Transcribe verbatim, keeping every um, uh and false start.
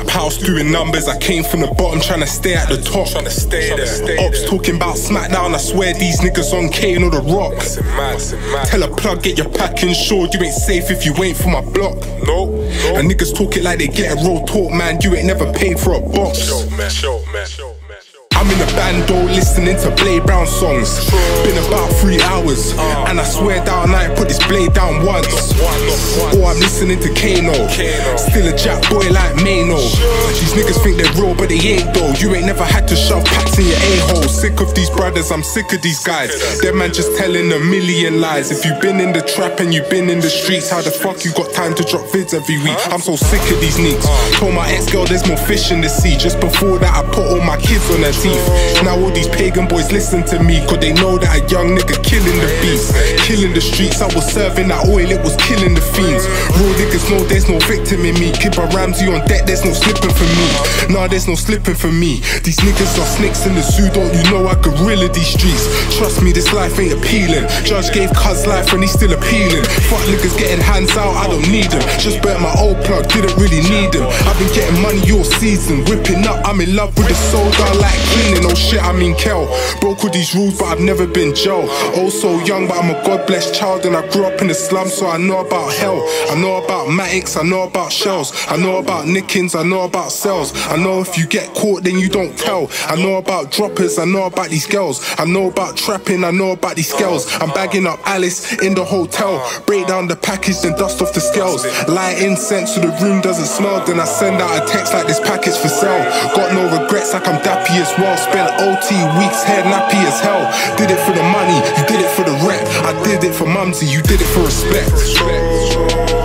Trap house doing numbers, I came from the bottom trying to stay at the top. Trying to stay there. Ops talking about Smackdown, I swear these niggas on Kane or The Rock. Tell a plug, get your pack insured, you ain't safe if you ain't for my block. No, no. And niggas talk it like they get a roll talk, man, you ain't never paid for a box. Show, man, show, man, show, man. I'm in a bando listening to Blade Brown songs. Been about three hours, and I swear down I ain't put this blade down once. Or I'm listening to Kano, still a jack boy like Mano. These niggas think they're real, but they ain't though. You ain't never had to shove packs in your a-hole. Sick of these brothers, I'm sick of these guys. Them man just telling a million lies. If you've been in the trap and you've been in the streets, how the fuck you got time to drop vids every week? I'm so sick of these nicks. Told my ex-girl there's more fish in the sea. Just before that I put all my kids on her teeth. Now all these pagan boys listen to me, cause they know that a young nigga killing the beats, killing the streets. I was serving that oil, it was killing the fiends. Real niggas know there's no victim in me. Kibba Ramsey on deck, there's no slipping for me. Nah, there's no slipping for me. These niggas are snakes in the zoo, don't you know I gorilla these streets. Trust me, this life ain't appealing. Judge gave cuz life and he's still appealing. Fuck niggas getting hands out, I don't need them. Just burnt my old plug, didn't really need them. I've been getting money all season, whipping up, I'm in love with the soda like cleaning. Oh shit, I mean Kel. Broke all these rules, but I've never been Joe. Oh so young, but I'm a God-blessed child, and I grew up in the slums, so I know about hell. I know about Matics, I know about shells. I know about nickings, I know about cells. I know if you get caught, then you don't tell. I know about droppers, I know about these girls. I know about trapping, I know about these scales. I'm bagging up Alice in the hotel. Break down the package, then dust off the scales. Light incense so the room doesn't smell. Then I send out a text like this package for sale. Got no regrets, like I'm dappy as well. Spent O T weeks, hair nappy as hell. Did it for the money, you did it for the rep. I did it for Mumsy, you did it for respect.